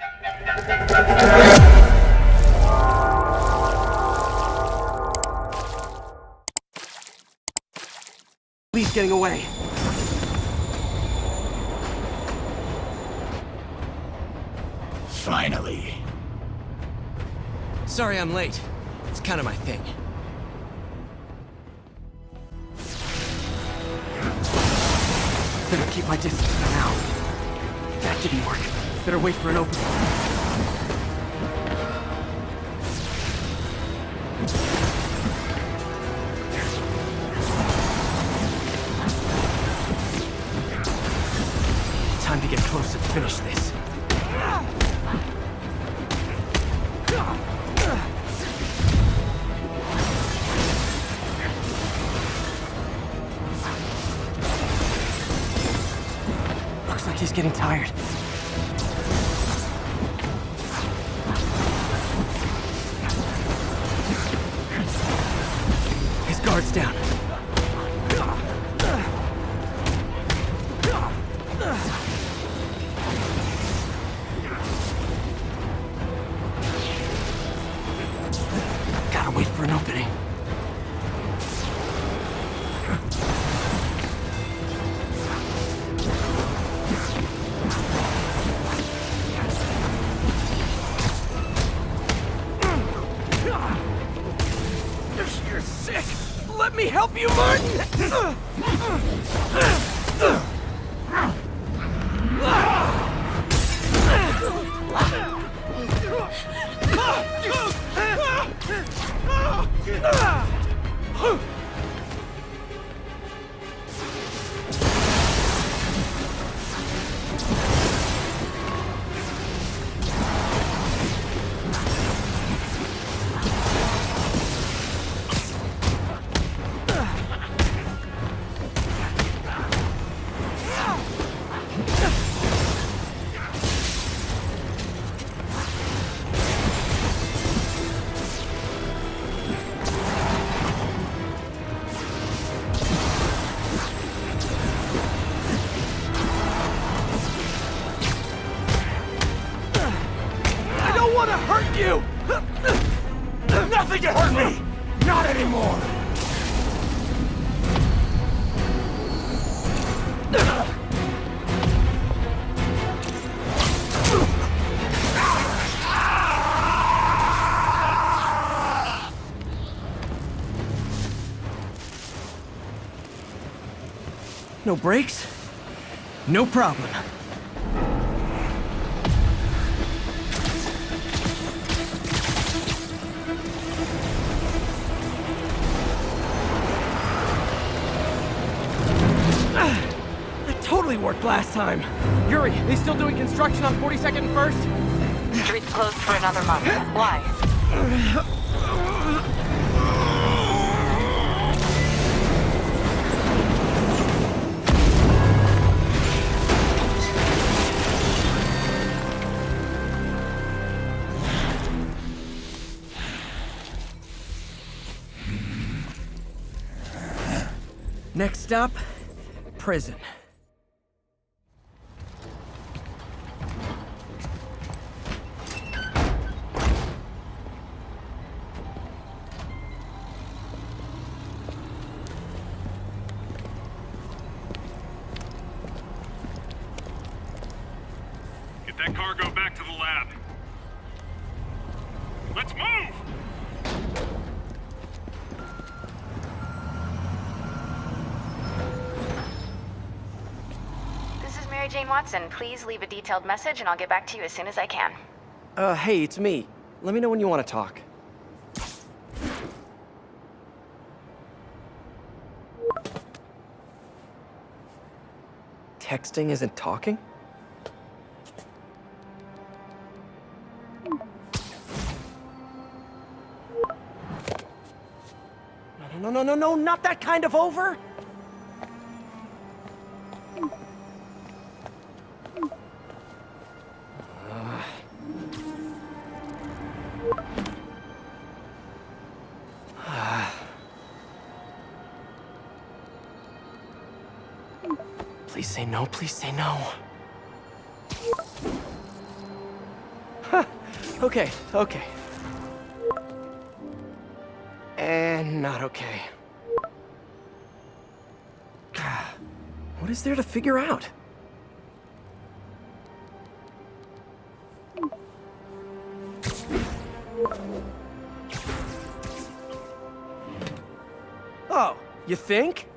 Lee's getting away. Finally. Sorry I'm late. It's kind of my thing. Better keep my distance for now. That didn't work. Better wait for an opening. Time to get closer to finish this. Looks like he's getting tired. His guard's down. Gotta wait for an opening. You're sick! Let me help you, Martin! You! Nothing can hurt me! Not anymore! No brakes? No problem. That totally worked last time. Yuri, they still doing construction on 42nd and 1st? Street's closed for another month. Why? Next stop, prison. Get that cargo back to the lab. Let's move! Jane Watson, please leave a detailed message and I'll get back to you as soon as I can. Hey, it's me. Let me know when you want to talk. Texting isn't talking? No, not that kind of over! Please say no, please say no. Okay, okay. And not okay. What is there to figure out? Oh, you think?